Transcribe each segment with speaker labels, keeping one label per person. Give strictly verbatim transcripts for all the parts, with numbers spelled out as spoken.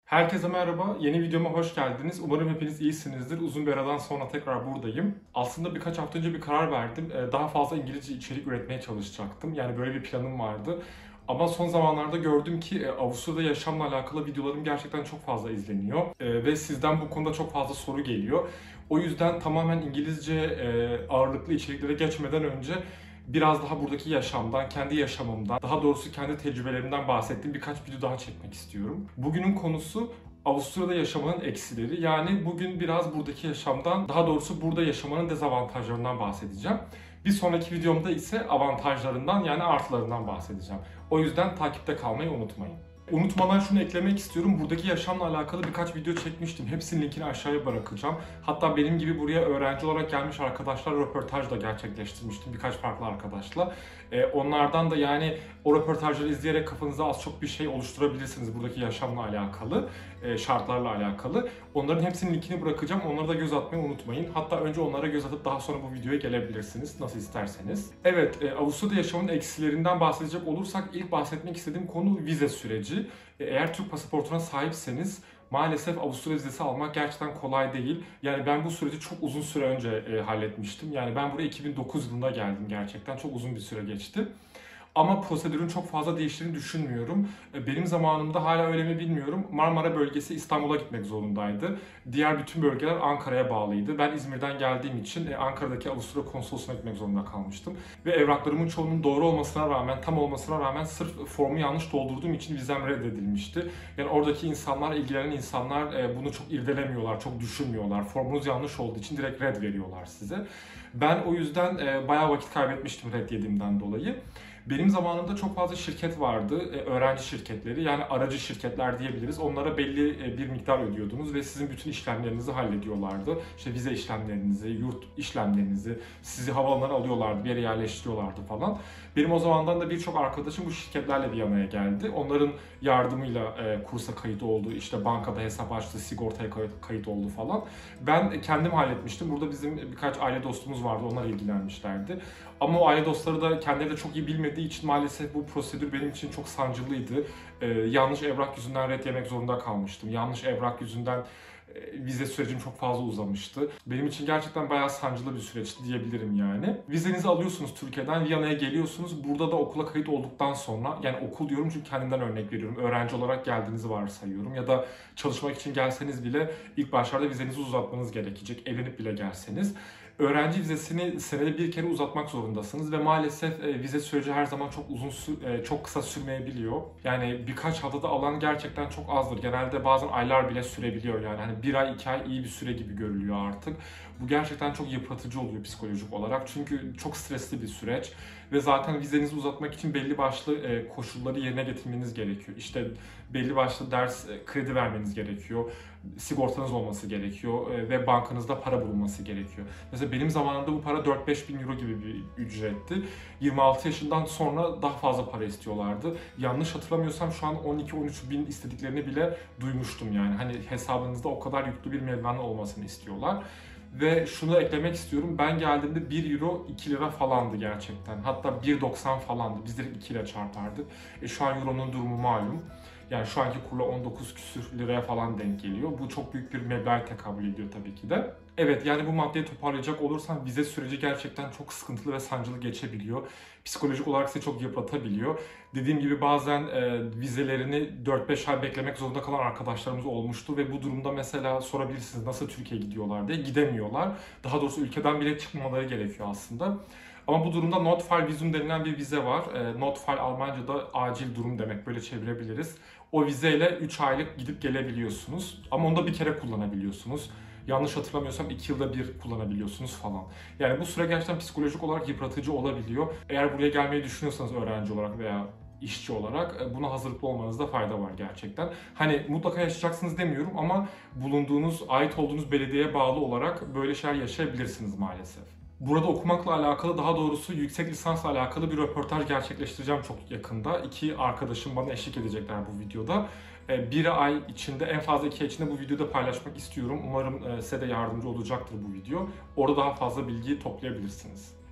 Speaker 1: Herkese merhaba, yeni videoma hoş geldiniz. Umarım hepiniz iyisinizdir. Uzun bir aradan sonra tekrar buradayım. Aslında birkaç hafta önce bir karar verdim. Daha fazla İngilizce içerik üretmeye çalışacaktım. Yani böyle bir planım vardı. Ama son zamanlarda gördüm ki Avusturya'da yaşamla alakalı videolarım gerçekten çok fazla izleniyor. Ve sizden bu konuda çok fazla soru geliyor. O yüzden tamamen İngilizce ağırlıklı içeriklere geçmeden önce biraz daha buradaki yaşamdan, kendi yaşamımdan, daha doğrusu kendi tecrübelerimden bahsettiğim birkaç video daha çekmek istiyorum. Bugünün konusu Avusturya'da yaşamanın eksileri. Yani bugün biraz buradaki yaşamdan, daha doğrusu burada yaşamanın dezavantajlarından bahsedeceğim. Bir sonraki videomda ise avantajlarından yani artılarından bahsedeceğim. O yüzden takipte kalmayı unutmayın. Unutmadan şunu eklemek istiyorum. Buradaki yaşamla alakalı birkaç video çekmiştim. Hepsinin linkini aşağıya bırakacağım. Hatta benim gibi buraya öğrenci olarak gelmiş arkadaşlar röportaj da gerçekleştirmiştim. Birkaç farklı arkadaşla. Ee, onlardan da yani o röportajları izleyerek kafanızda az çok bir şey oluşturabilirsiniz buradaki yaşamla alakalı, e, şartlarla alakalı. Onların hepsinin linkini bırakacağım. Onlara da göz atmayı unutmayın. Hatta önce onlara göz atıp daha sonra bu videoya gelebilirsiniz. Nasıl isterseniz. Evet, e, Avusturya'da yaşamın eksilerinden bahsedecek olursak ilk bahsetmek istediğim konu vize süreci. Eğer Türk pasaportuna sahipseniz maalesef Avusturya vizesi almak gerçekten kolay değil. Yani ben bu süreci çok uzun süre önce e, halletmiştim. Yani ben buraya iki bin dokuz yılında geldim gerçekten. Çok uzun bir süre geçti. Ama prosedürün çok fazla değiştiğini düşünmüyorum. Benim zamanımda hala öyle mi bilmiyorum. Marmara bölgesi İstanbul'a gitmek zorundaydı. Diğer bütün bölgeler Ankara'ya bağlıydı. Ben İzmir'den geldiğim için Ankara'daki Avusturya konsolosluğuna gitmek zorunda kalmıştım. Ve evraklarımın çoğunun doğru olmasına rağmen, tam olmasına rağmen sırf formu yanlış doldurduğum için vizem reddedilmişti. Yani oradaki insanlar, ilgilenen insanlar bunu çok irdelemiyorlar, çok düşünmüyorlar. Formunuz yanlış olduğu için direkt red veriyorlar size. Ben o yüzden bayağı vakit kaybetmiştim red yediğimden dolayı. Benim zamanımda çok fazla şirket vardı, öğrenci şirketleri, yani aracı şirketler diyebiliriz. Onlara belli bir miktar ödüyordunuz ve sizin bütün işlemlerinizi hallediyorlardı. İşte vize işlemlerinizi, yurt işlemlerinizi, sizi havaalanına alıyorlardı, bir yere yerleştiriyorlardı falan. Benim o zamandan da birçok arkadaşım bu şirketlerle Viyana'ya geldi. Onların yardımıyla kursa kayıt oldu, işte bankada hesap açtı, sigortaya kayıt oldu falan. Ben kendim halletmiştim. Burada bizim birkaç aile dostumuz vardı, onlar ilgilenmişlerdi. Ama o aile dostları da kendileri de çok iyi bilmediği için maalesef bu prosedür benim için çok sancılıydı. Ee, yanlış evrak yüzünden ret yemek zorunda kalmıştım. Yanlış evrak yüzünden e, vize sürecim çok fazla uzamıştı. Benim için gerçekten bayağı sancılı bir süreçti diyebilirim yani. Vizenizi alıyorsunuz Türkiye'den, Viyana'ya geliyorsunuz. Burada da okula kayıt olduktan sonra, yani okul diyorum çünkü kendimden örnek veriyorum. Öğrenci olarak geldiğinizi varsayıyorum. Ya da çalışmak için gelseniz bile ilk başlarda vizenizi uzatmanız gerekecek. Evlenip bile gelseniz. Öğrenci vizesini senede bir kere uzatmak zorundasınız ve maalesef e, vize süreci her zaman çok uzun, e, çok kısa sürmeyebiliyor. Yani birkaç haftada alan gerçekten çok azdır. Genelde bazen aylar bile sürebiliyor yani. Hani bir ay, iki ay iyi bir süre gibi görülüyor artık. Bu gerçekten çok yıpratıcı oluyor psikolojik olarak. Çünkü çok stresli bir süreç ve zaten vizenizi uzatmak için belli başlı e, koşulları yerine getirmeniz gerekiyor. İşte belli başlı ders e, kredi vermeniz gerekiyor. Sigortanız olması gerekiyor e, ve bankanızda para bulunması gerekiyor. Mesela benim zamanımda bu para dört beş bin euro gibi bir ücretti. yirmi altı yaşından sonra daha fazla para istiyorlardı. Yanlış hatırlamıyorsam şu an on iki on üç bin istediklerini bile duymuştum yani. Hani hesabınızda o kadar yüklü bir meblağın olmasını istiyorlar. Ve şunu eklemek istiyorum. Ben geldiğimde bir euro iki lira falandı gerçekten. Hatta bir doksan falandı. Biz direkt iki ile çarpardık. E şu an euronun durumu malum. Yani şu anki kurla on dokuz küsür liraya falan denk geliyor. Bu çok büyük bir meblağa tekabül ediyor tabii ki de. Evet, yani bu maddeyi toparlayacak olursam vize süreci gerçekten çok sıkıntılı ve sancılı geçebiliyor. Psikolojik olarak size çok yıpratabiliyor. Dediğim gibi bazen e, vizelerini dört beş ay beklemek zorunda kalan arkadaşlarımız olmuştu ve bu durumda mesela sorabilirsiniz nasıl Türkiye'ye gidiyorlar diye. Gidemiyorlar. Daha doğrusu ülkeden bile çıkmamaları gerekiyor aslında. Ama bu durumda Notfallvisum denilen bir vize var. E, Notfall Almanca'da acil durum demek, böyle çevirebiliriz. O vizeyle üç aylık gidip gelebiliyorsunuz. Ama onu da bir kere kullanabiliyorsunuz. Yanlış hatırlamıyorsam iki yılda bir kullanabiliyorsunuz falan. Yani bu süre gerçekten psikolojik olarak yıpratıcı olabiliyor. Eğer buraya gelmeyi düşünüyorsanız öğrenci olarak veya işçi olarak buna hazırlıklı olmanızda fayda var gerçekten. Hani mutlaka yaşayacaksınız demiyorum ama bulunduğunuz, ait olduğunuz belediyeye bağlı olarak böyle şeyler yaşayabilirsiniz maalesef. Burada okumakla alakalı, daha doğrusu yüksek lisansla alakalı bir röportaj gerçekleştireceğim çok yakında. İki arkadaşım bana eşlik edecekler bu videoda. Bir ay içinde, en fazla iki ay içinde bu videoda paylaşmak istiyorum. Umarım size de yardımcı olacaktır bu video. Orada daha fazla bilgi toplayabilirsiniz.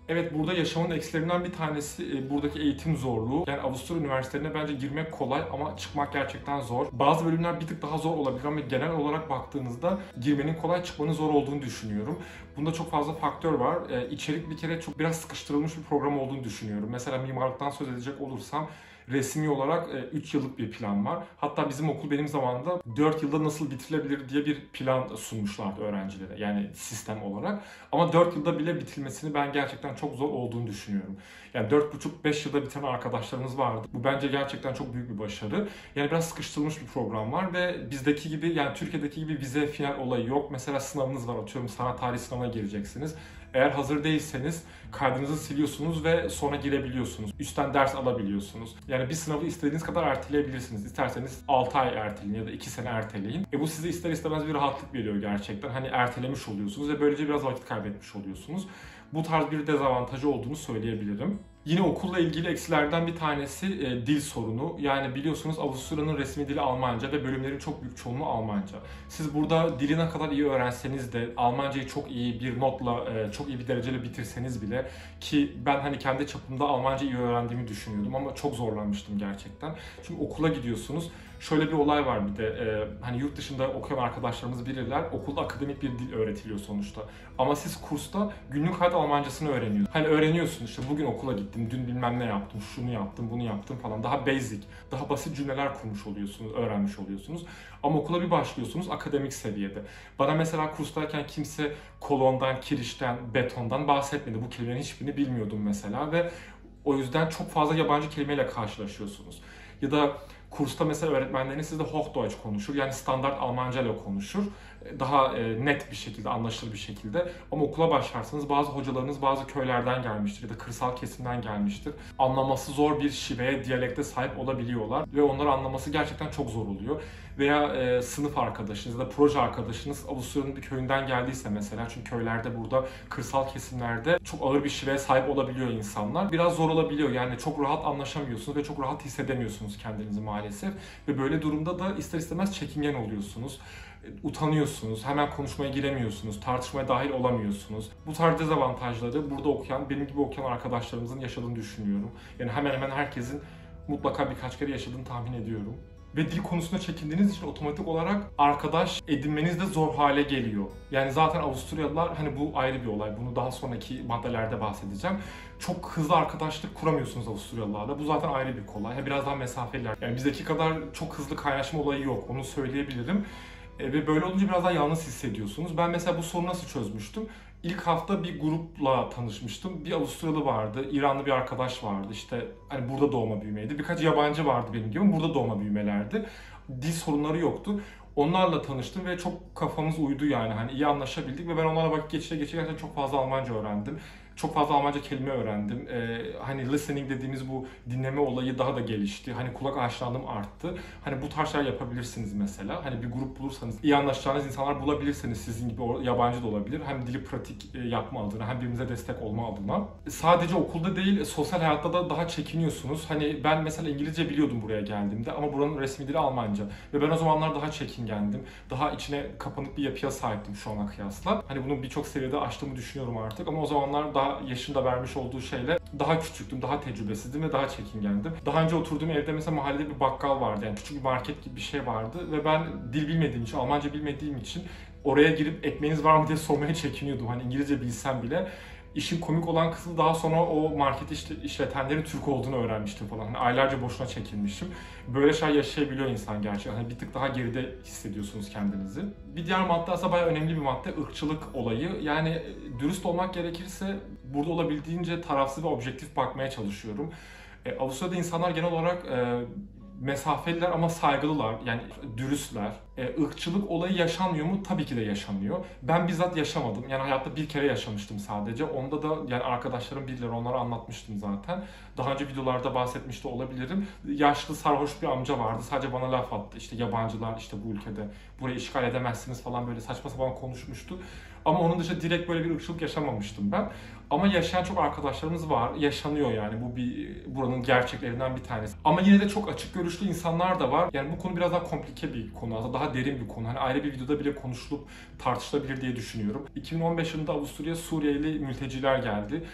Speaker 1: Evet, burada yaşamın eksilerinden bir tanesi e, buradaki eğitim zorluğu. Yani Avusturya üniversitelerine bence girmek kolay ama çıkmak gerçekten zor. Bazı bölümler bir tık daha zor olabilir ama genel olarak baktığınızda girmenin kolay, çıkmanın zor olduğunu düşünüyorum. Bunda çok fazla faktör var. E, içerik bir kere çok biraz sıkıştırılmış bir program olduğunu düşünüyorum. Mesela mimarlıktan söz edecek olursam resmi olarak üç yıllık bir plan var. Hatta bizim okul benim zamanımda dört yılda nasıl bitirilebilir diye bir plan sunmuşlardı öğrencilere. Yani sistem olarak. Ama dört yılda bile bitirmesini ben gerçekten çok zor olduğunu düşünüyorum. Yani dört buçuk beş yılda bitiren arkadaşlarımız vardı. Bu bence gerçekten çok büyük bir başarı. Yani biraz sıkıştırılmış bir program var ve bizdeki gibi, yani Türkiye'deki gibi vize final olayı yok. Mesela sınavınız var, atıyorum sanat tarihi sınavına gireceksiniz. Eğer hazır değilseniz kaydınızı siliyorsunuz ve sonra girebiliyorsunuz. Üstten ders alabiliyorsunuz. Yani bir sınavı istediğiniz kadar erteleyebilirsiniz. İsterseniz altı ay erteleyin ya da iki sene erteleyin. E bu size ister istemez bir rahatlık veriyor gerçekten. Hani ertelemiş oluyorsunuz ve böylece biraz vakit kaybetmiş oluyorsunuz. Bu tarz bir dezavantajı olduğunu söyleyebilirim. Yine okulla ilgili eksilerden bir tanesi e, dil sorunu. Yani biliyorsunuz Avusturya'nın resmi dili Almanca ve bölümlerin çok büyük çoğunluğu Almanca. Siz burada dili ne kadar iyi öğrenseniz de Almancayı çok iyi bir notla, e, çok iyi bir dereceyle bitirseniz bile, ki ben hani kendi çapımda Almanca iyi öğrendiğimi düşünüyordum ama çok zorlanmıştım gerçekten. Çünkü okula gidiyorsunuz. Şöyle bir olay var bir de, e, hani yurt dışında okuyan arkadaşlarımız bilirler, okulda akademik bir dil öğretiliyor sonuçta. Ama siz kursta günlük hayat Almancasını öğreniyorsunuz. Hani öğreniyorsun işte, bugün okula gittim, dün bilmem ne yaptım, şunu yaptım, bunu yaptım falan. Daha basic, daha basit cümleler kurmuş oluyorsunuz, öğrenmiş oluyorsunuz. Ama okula bir başlıyorsunuz akademik seviyede. Bana mesela kurstayken kimse kolondan, kirişten, betondan bahsetmedi. Bu kelimelerin hiçbirini bilmiyordum mesela ve o yüzden çok fazla yabancı kelimeyle karşılaşıyorsunuz. Ya da kursta mesela öğretmenleriniz sizle Hochdeutsch konuşur, yani standart Almanca ile konuşur. Daha net bir şekilde, anlaşılır bir şekilde. Ama okula başlarsanız bazı hocalarınız bazı köylerden gelmiştir ya da kırsal kesimden gelmiştir. Anlaması zor bir şiveye, diyalekte sahip olabiliyorlar ve onları anlaması gerçekten çok zor oluyor. Veya e, sınıf arkadaşınız ya da proje arkadaşınız Avusturya'nın bir köyünden geldiyse mesela, çünkü köylerde, burada kırsal kesimlerde çok ağır bir şiveye sahip olabiliyor insanlar. Biraz zor olabiliyor, yani çok rahat anlaşamıyorsunuz ve çok rahat hissedemiyorsunuz kendinizi maalesef. Ve böyle durumda da ister istemez çekingen oluyorsunuz. Utanıyorsunuz, hemen konuşmaya giremiyorsunuz, tartışmaya dahil olamıyorsunuz. Bu tarz dezavantajları burada okuyan, benim gibi okuyan arkadaşlarımızın yaşadığını düşünüyorum. Yani hemen hemen herkesin mutlaka birkaç kere yaşadığını tahmin ediyorum. Ve dil konusunda çekindiğiniz için otomatik olarak arkadaş edinmeniz de zor hale geliyor. Yani zaten Avusturyalılar, hani bu ayrı bir olay, bunu daha sonraki maddelerde bahsedeceğim. Çok hızlı arkadaşlık kuramıyorsunuz Avusturyalılarla. Bu zaten ayrı bir kolay. Biraz daha mesafeliler. Yani bizdeki kadar çok hızlı kaynaşma olayı yok, onu söyleyebilirim. E, ve böyle olunca biraz daha yalnız hissediyorsunuz. Ben mesela bu sorunu nasıl çözmüştüm? İlk hafta bir grupla tanışmıştım. Bir Avusturyalı vardı, İranlı bir arkadaş vardı. İşte hani burada doğma büyümeydi. Birkaç yabancı vardı benim gibi, burada doğma büyümelerdi. Dil sorunları yoktu. Onlarla tanıştım ve çok kafamız uydu, yani hani iyi anlaşabildik ve ben onlarla vakit geçire geçire gerçekten çok fazla Almanca öğrendim. Çok fazla Almanca kelime öğrendim. Ee, hani listening dediğimiz bu dinleme olayı daha da gelişti. Hani kulak aşinalığım arttı. Hani bu tarz şeyler yapabilirsiniz mesela. Hani bir grup bulursanız, iyi anlaşacağınız insanlar bulabilirsiniz, sizin gibi yabancı da olabilir. Hem dili pratik yapma adına, hem birbirinize destek olma adına. Sadece okulda değil, sosyal hayatta da daha çekiniyorsunuz. Hani ben mesela İngilizce biliyordum buraya geldiğimde ama buranın resmi dili Almanca. Ve ben o zamanlar daha çekingendim. Daha içine kapanık bir yapıya sahiptim şu ana kıyasla. Hani bunu birçok seviyede aştığımı düşünüyorum artık ama o zamanlar daha yaşında vermiş olduğu şeyle daha küçüktüm, daha tecrübesizdim ve daha çekingendim. Daha önce oturduğum evde mesela mahallede bir bakkal vardı, yani küçük bir market gibi bir şey vardı ve ben dil bilmediğim için, Almanca bilmediğim için oraya girip ekmeğiniz var mı diye sormaya çekiniyordum. Hani İngilizce bilsem bile. İşin komik olan kısmı, daha sonra o marketi işte işletenlerin Türk olduğunu öğrenmiştim falan. Hani aylarca boşuna çekilmişim. Böyle şeyler yaşayabiliyor insan gerçekten. Hani bir tık daha geride hissediyorsunuz kendinizi. Bir diğer madde aslında bayağı önemli bir madde, ırkçılık olayı. Yani dürüst olmak gerekirse burada olabildiğince tarafsız ve objektif bakmaya çalışıyorum. E, Avusturya'da insanlar genel olarak e, mesafeliler ama saygılılar, yani dürüstler. E, ırkçılık olayı yaşanmıyor mu? Tabii ki de yaşanıyor. Ben bizzat yaşamadım. Yani hayatta bir kere yaşamıştım sadece. Onda da yani arkadaşlarım bilirler, onlara anlatmıştım zaten. Daha önce videolarda bahsetmiş de olabilirim. Yaşlı sarhoş bir amca vardı. Sadece bana laf attı. İşte yabancılar işte bu ülkede burayı işgal edemezsiniz falan, böyle saçma sapan konuşmuştu. Ama onun dışında direkt böyle bir ırkçılık yaşamamıştım ben. Ama yaşayan çok arkadaşlarımız var. Yaşanıyor yani. Bu bir buranın gerçeklerinden bir tanesi. Ama yine de çok açık görüşlü insanlar da var. Yani bu konu biraz daha komplike bir konu. Aslında daha derin bir konu. Hani ayrı bir videoda bile konuşulup tartışılabilir diye düşünüyorum. iki bin on beş yılında Avusturya'ya Suriyeli mülteciler geldi.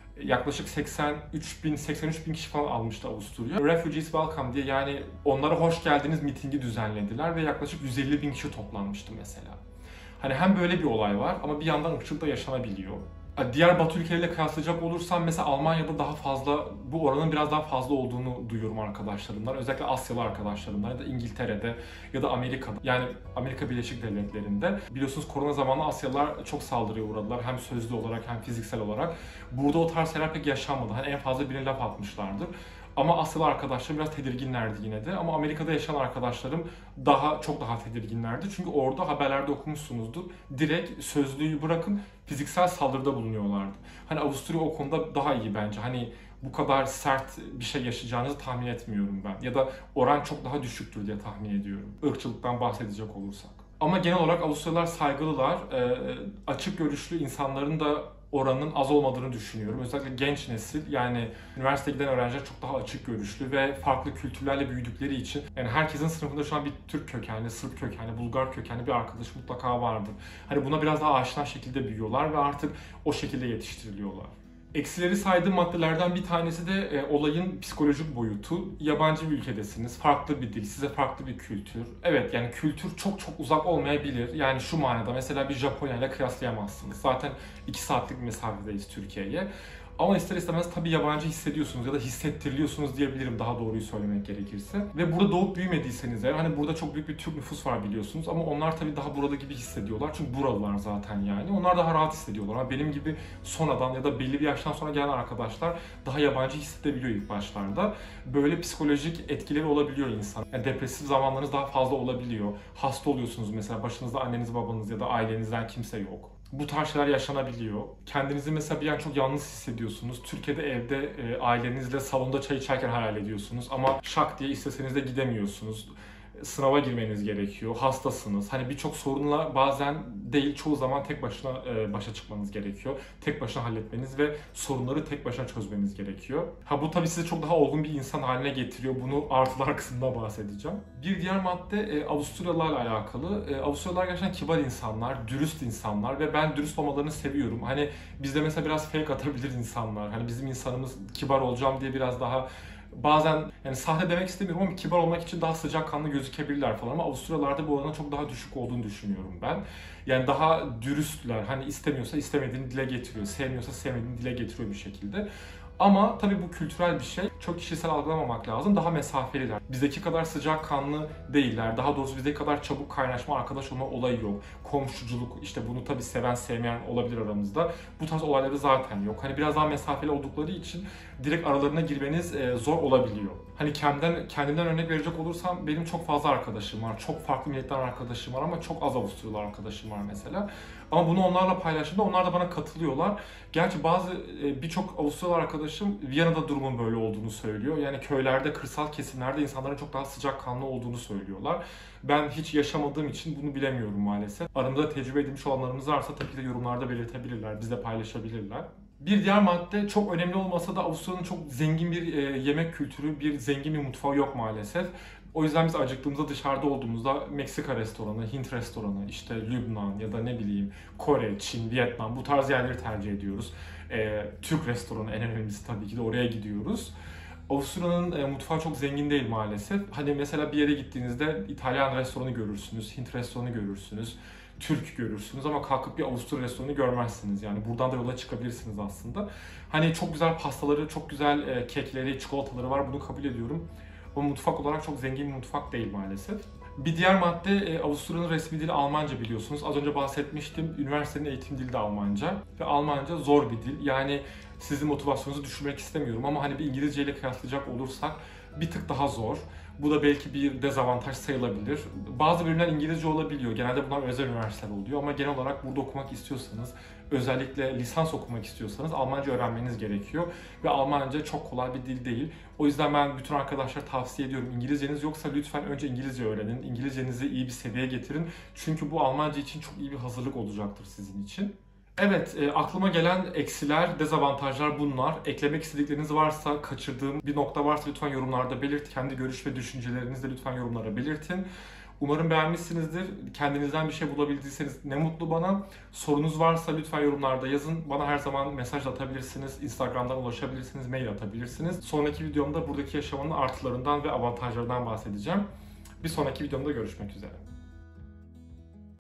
Speaker 1: Yaklaşık seksen üç bin seksen üç bin kişi falan almıştı Avusturya. Refugees Welcome diye, yani onlara hoş geldiniz mitingi düzenlediler ve yaklaşık yüz elli bin kişi toplanmıştı mesela. Hani hem böyle bir olay var ama bir yandan ırkçılık da yaşanabiliyor. Diğer Batı ülkeleriyle kıyaslayacak olursam mesela Almanya'da daha fazla, bu oranın biraz daha fazla olduğunu duyuyorum arkadaşlarımdan. Özellikle Asyalı arkadaşlarımdan ya da İngiltere'de ya da Amerika'da. Yani Amerika Birleşik Devletleri'nde. Biliyorsunuz korona zamanı Asyalılar çok saldırıya uğradılar. Hem sözlü olarak hem fiziksel olarak. Burada o tarz şeyler pek yaşanmadı. Hani en fazla birine laf atmışlardır. Ama Asyalı arkadaşlarım biraz tedirginlerdi yine de. Ama Amerika'da yaşayan arkadaşlarım daha çok daha tedirginlerdi. Çünkü orada haberlerde okumuşsunuzdur. Direkt sözlüğü bırakın fiziksel saldırıda bulunuyorlardı. Hani Avusturya o konuda daha iyi bence. Hani bu kadar sert bir şey yaşayacağınızı tahmin etmiyorum ben. Ya da oran çok daha düşüktür diye tahmin ediyorum. Irkçılıktan bahsedecek olursak. Ama genel olarak Avusturyalılar saygılılar. Açık görüşlü insanların da oranının az olmadığını düşünüyorum. Özellikle genç nesil, yani üniversiteye giden öğrenciler çok daha açık görüşlü ve farklı kültürlerle büyüdükleri için, yani herkesin sınıfında şu an bir Türk kökenli, Sırp kökenli, Bulgar kökenli bir arkadaş mutlaka vardır. Hani buna biraz daha aşina şekilde büyüyorlar ve artık o şekilde yetiştiriliyorlar. Eksileri saydığım maddelerden bir tanesi de e, olayın psikolojik boyutu. Yabancı bir ülkedesiniz, farklı bir dil, size farklı bir kültür. Evet, yani kültür çok çok uzak olmayabilir. Yani şu manada, mesela bir Japonya ile kıyaslayamazsınız. Zaten iki saatlik bir mesafedeyiz Türkiye'ye. Ama ister istemez tabii yabancı hissediyorsunuz ya da hissettiriliyorsunuz diyebilirim, daha doğruyu söylemek gerekirse. Ve burada doğup büyümediyseniz eğer, hani burada çok büyük bir Türk nüfus var biliyorsunuz, ama onlar tabii daha burada gibi hissediyorlar. Çünkü buralılar zaten yani. Onlar daha rahat hissediyorlar. Ama benim gibi sonradan ya da belli bir yaştan sonra gelen arkadaşlar daha yabancı hissedebiliyor ilk başlarda. Böyle psikolojik etkileri olabiliyor insan. Yani depresif zamanlarınız daha fazla olabiliyor. Hasta oluyorsunuz mesela, başınızda anneniz babanız ya da ailenizden kimse yok. Bu tarz şeyler yaşanabiliyor. Kendinizi mesela bir an çok yalnız hissediyorsunuz. Türkiye'de evde e, ailenizle salonda çay içerken hayal ediyorsunuz. Ama şak diye isteseniz de gidemiyorsunuz. Sınava girmeniz gerekiyor, hastasınız. Hani birçok sorunla bazen değil, çoğu zaman tek başına e, başa çıkmanız gerekiyor. Tek başına halletmeniz ve sorunları tek başına çözmeniz gerekiyor. Ha, bu tabii sizi çok daha olgun bir insan haline getiriyor. Bunu artılar kısmında bahsedeceğim. Bir diğer madde e, Avusturyalılarla alakalı. E, Avusturyalılar gerçekten kibar insanlar, dürüst insanlar ve ben dürüst olmalarını seviyorum. Hani bizde mesela biraz fake atabilir insanlar. Hani bizim insanımız kibar olacağım diye biraz daha, bazen yani sahte demek istemiyorum ama kibar olmak için daha sıcakkanlı gözükebilirler falan, ama Avusturyalılarda bu oranın çok daha düşük olduğunu düşünüyorum ben. Yani daha dürüstlüler. Hani istemiyorsa istemediğini dile getiriyor, sevmiyorsa sevmediğini dile getiriyor bir şekilde. Ama tabii bu kültürel bir şey. Çok kişisel algılamamak lazım. Daha mesafeliler. Bizdeki kadar sıcakkanlı değiller. Daha doğrusu bizdeki kadar çabuk kaynaşma, arkadaş olma olayı yok. Komşuculuk, işte bunu tabii seven sevmeyen olabilir aramızda. Bu tarz olayları zaten yok. Hani biraz daha mesafeli oldukları için direkt aralarına girmeniz e, zor olabiliyor. Hani kendimden, kendimden örnek verecek olursam, benim çok fazla arkadaşım var. Çok farklı milletten arkadaşım var ama çok az Avusturyalı arkadaşım var mesela. Ama bunu onlarla paylaştığımda onlar da bana katılıyorlar. Gerçi bazı birçok Avusturyalı arkadaşım Viyana'da durumun böyle olduğunu söylüyor. Yani köylerde, kırsal kesimlerde insanların çok daha sıcakkanlı olduğunu söylüyorlar. Ben hiç yaşamadığım için bunu bilemiyorum maalesef. Aramızda tecrübe edilmiş olanlarımız varsa tabii ki de yorumlarda belirtebilirler, bizle paylaşabilirler. Bir diğer madde, çok önemli olmasa da Avusturya'nın çok zengin bir e, yemek kültürü, bir zengin bir mutfağı yok maalesef. O yüzden biz acıktığımızda dışarıda olduğumuzda Meksika restoranı, Hint restoranı, işte Lübnan ya da ne bileyim Kore, Çin, Vietnam, bu tarz yerleri tercih ediyoruz. E, Türk restoranı en önemlisi, tabii ki de oraya gidiyoruz. Avusturya'nın e, mutfağı çok zengin değil maalesef. Hani mesela bir yere gittiğinizde İtalyan restoranı görürsünüz, Hint restoranı görürsünüz, Türk görürsünüz ama kalkıp bir Avusturya restoranı görmezsiniz. Yani buradan da yola çıkabilirsiniz aslında. Hani çok güzel pastaları, çok güzel e, kekleri, çikolataları var, bunu kabul ediyorum. Ama mutfak olarak çok zengin bir mutfak değil maalesef. Bir diğer madde, e, Avusturya'nın resmi dili Almanca biliyorsunuz. Az önce bahsetmiştim. Üniversitenin eğitim dili de Almanca. Ve Almanca zor bir dil. Yani sizin motivasyonunuzu düşürmek istemiyorum ama hani bir İngilizce ile kıyaslayacak olursak bir tık daha zor. Bu da belki bir dezavantaj sayılabilir. Bazı bölümler İngilizce olabiliyor. Genelde bunlar özel üniversiteler oluyor ama genel olarak burada okumak istiyorsanız, özellikle lisans okumak istiyorsanız Almanca öğrenmeniz gerekiyor. Ve Almanca çok kolay bir dil değil. O yüzden ben bütün arkadaşlara tavsiye ediyorum. İngilizceniz yoksa lütfen önce İngilizce öğrenin. İngilizcenizi iyi bir seviyeye getirin. Çünkü bu Almanca için çok iyi bir hazırlık olacaktır sizin için. Evet, e, aklıma gelen eksiler, dezavantajlar bunlar. Eklemek istedikleriniz varsa, kaçırdığım bir nokta varsa lütfen yorumlarda belirtin. Kendi görüş ve düşüncelerinizi de lütfen yorumlara belirtin. Umarım beğenmişsinizdir. Kendinizden bir şey bulabildiyseniz ne mutlu bana. Sorunuz varsa lütfen yorumlarda yazın. Bana her zaman mesaj atabilirsiniz. Instagram'dan ulaşabilirsiniz, mail atabilirsiniz. Sonraki videomda buradaki yaşamın artılarından ve avantajlarından bahsedeceğim. Bir sonraki videomda görüşmek üzere.